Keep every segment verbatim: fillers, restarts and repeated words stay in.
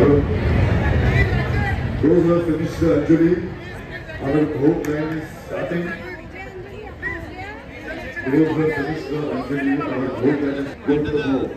Those who have finished the Anjali, our whole plan is starting. Those who have finished the Anjali, our whole plan is going to the home.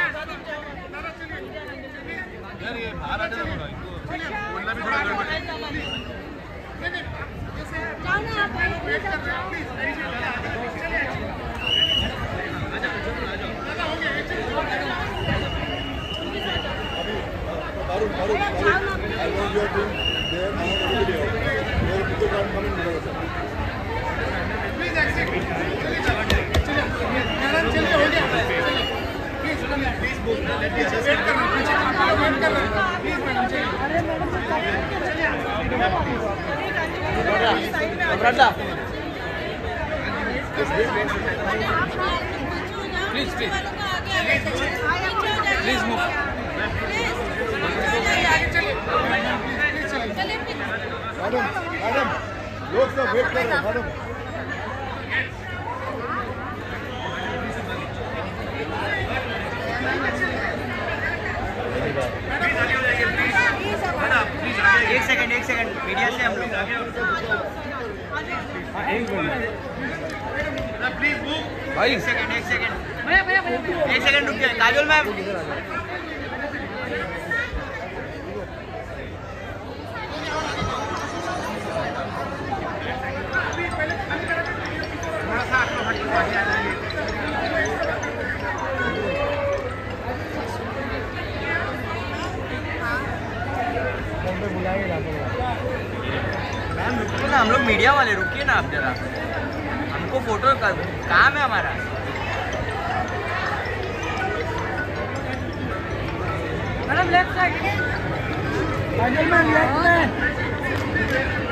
Please, please. Please move. Madam madam लोग सब wait कर रहे हैं madam एक second एक second media से हम लोग प्लीज भाई एक सेकंड एक सेकंड एक सेकंड रुक जाए काजोल मैम मैम रुकिए ना हम लोग मीडिया वाले रुकिए ना आप जरा हमको फोटो का काम है हमारा madam left side ma'am left में